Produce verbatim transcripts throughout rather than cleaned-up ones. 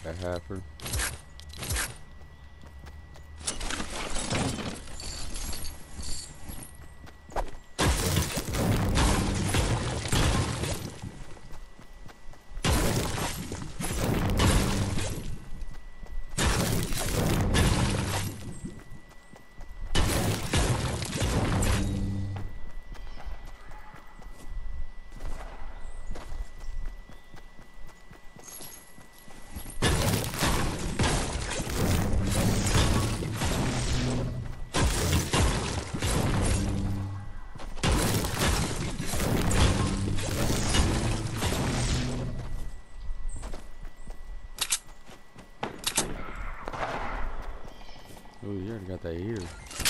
That heifer. Oh, you already got that here.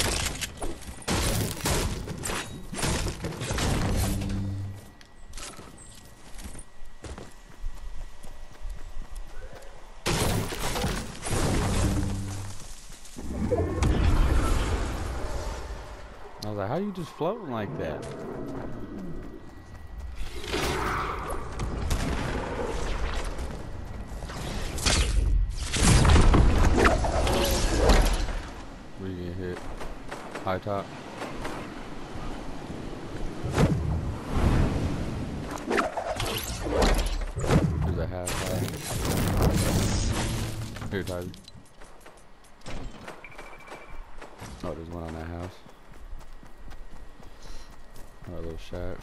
I was like, how you just floating like that? Where you gonna hit? High top? There's a half high. Here, Tyler. Oh, there's one on that house. Oh, a little shack.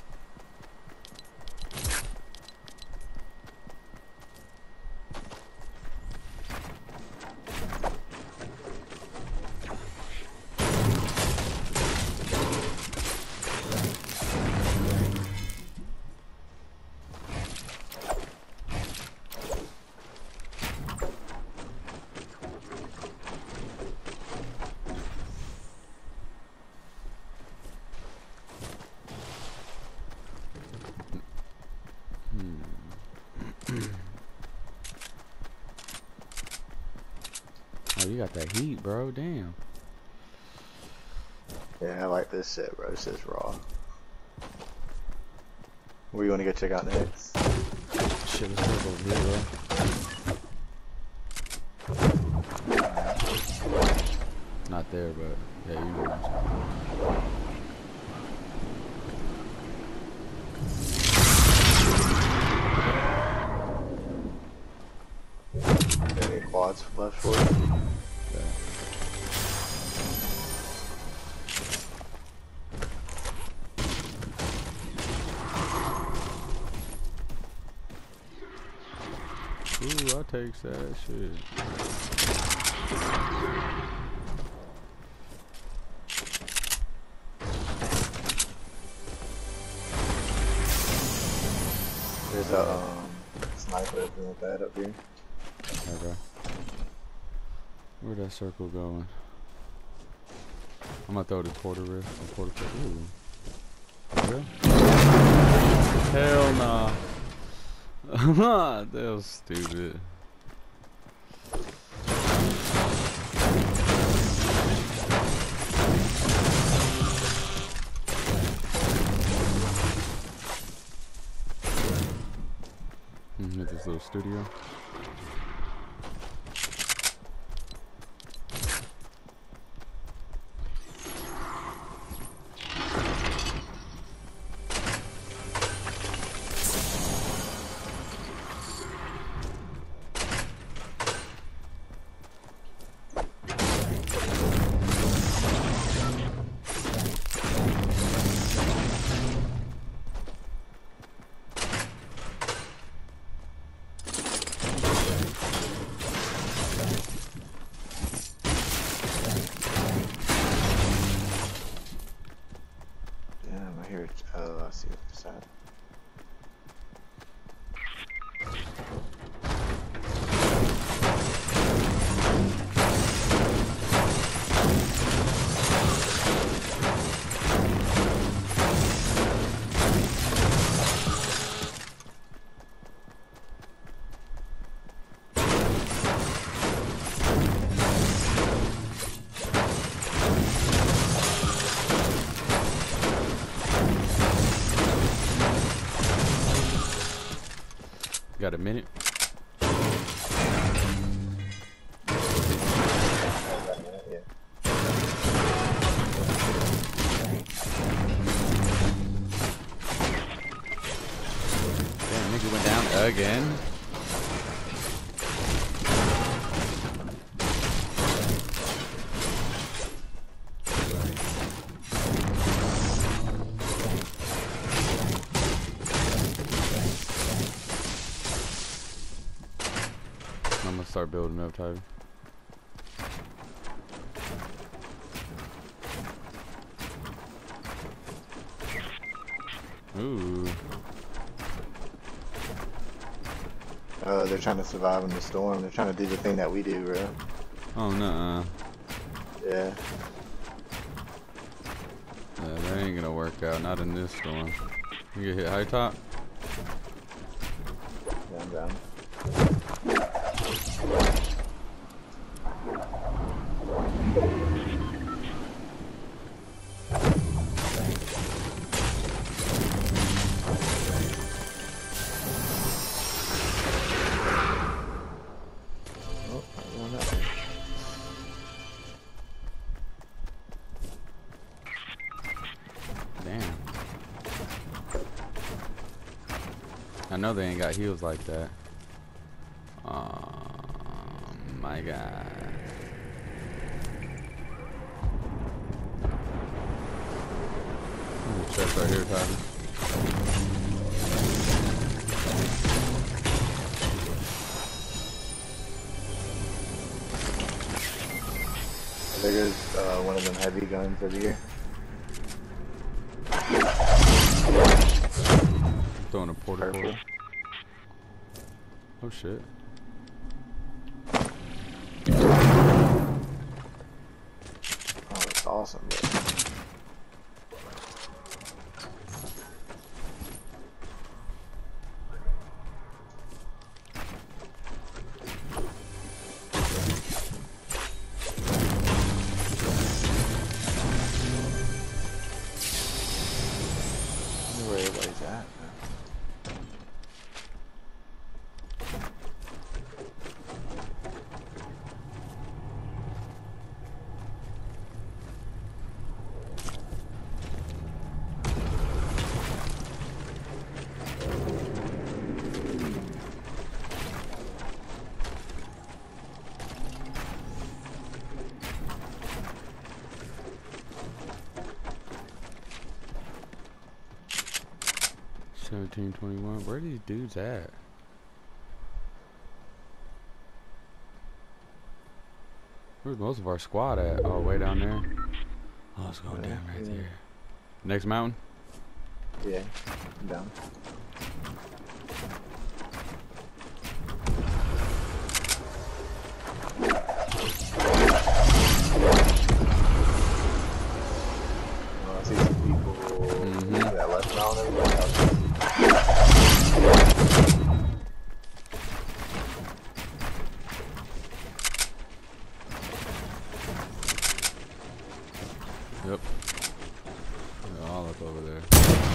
Oh, you got that heat, bro. Damn. Yeah, I like this shit, bro. This shit's raw. Where you want to go check out next? Shit, let's go over here, bro. Not there, but yeah, you know. Any quads left for it? Yeah. Ooh, I'll take that shit. There's a um, sniper doing that up here. Okay. Where'd that circle going? I'm gonna throw the quarter rift. The quarter rift. Ooh. Okay. Hell nah. That was stupid. Mm, hit this little studio. Here, oh, I see what you said. Got a minute? Again? I'm gonna start building up, Tyler. Ooh. Uh, they're trying to survive in the storm. They're trying to do the thing that we do, bro. Oh, no. Yeah. Yeah, that ain't gonna work out. Not in this storm. You get hit high top? Yeah, I'm down. Oh, I'm going that way. Damn. I know they ain't got heals like that. Oh my god. There's a chest right here, Tyler. There goes uh, one of them heavy guns over here. I'm throwing a porta Purple. portal. Oh shit. Oh, that's awesome, bro. Where everybody's at. seventeen twenty-one. Where are these dudes at? Where's most of our squad at? Oh, way down there. Oh, it's going down right there. Next mountain? Yeah, I'm down. Oh, I see some people Mm-hmm. that left mountain. Yep. They're all up over there.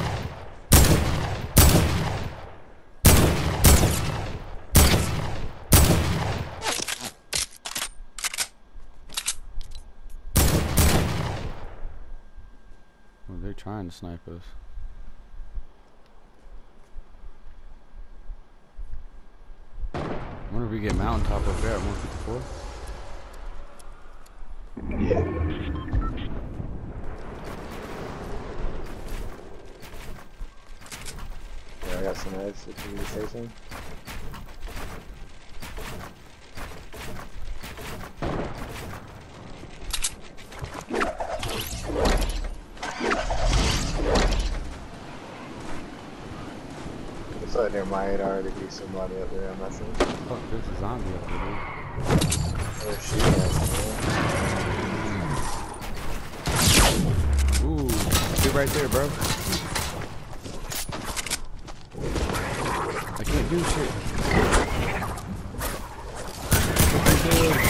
Well, they're trying to snipe us. I wonder if we get mountaintop up there at one fifty-four. Yeah. Yeah, I got some eggs if you need to say something. Looks like there might already be somebody up there, I'm not sure. Fuck, there's a zombie up there, Oh shit, that's dude. Ooh, get right there, bro. I can't do shit. Right there.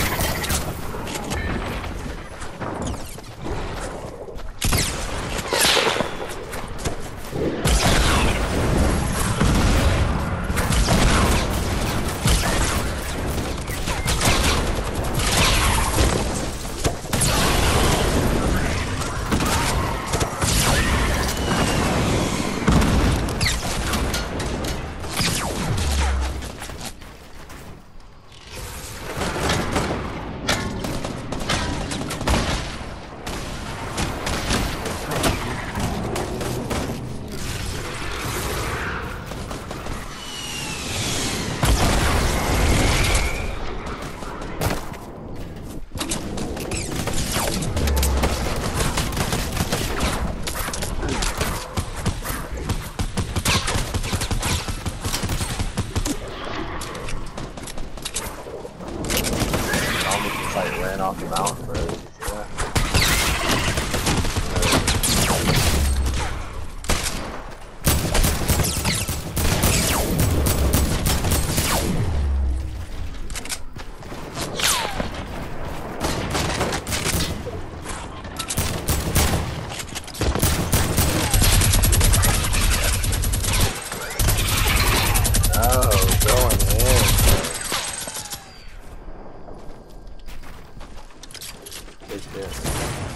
mountain, bro. Did you see that? Oh, going in. Big shit.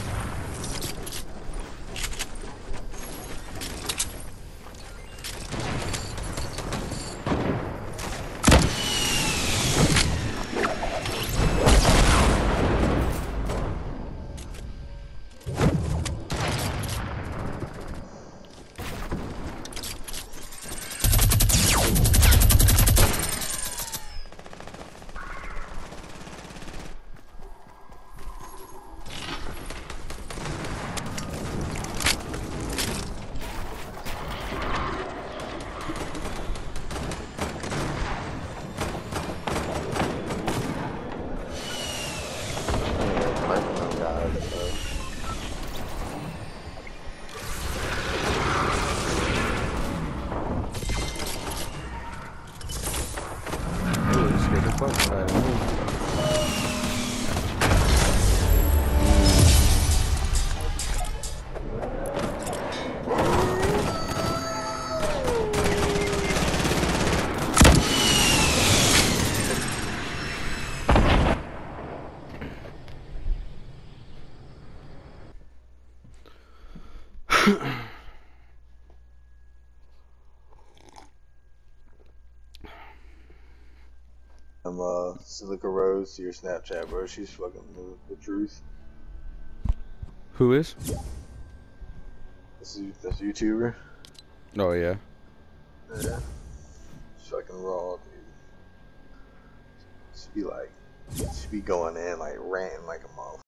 I'm uh Silica Rose to your Snapchat, bro. She's fucking the, the truth. Who is? This this YouTuber. Oh yeah. Yeah. She's fucking raw, dude. She be like, she be going in like ranting like a motherfucker.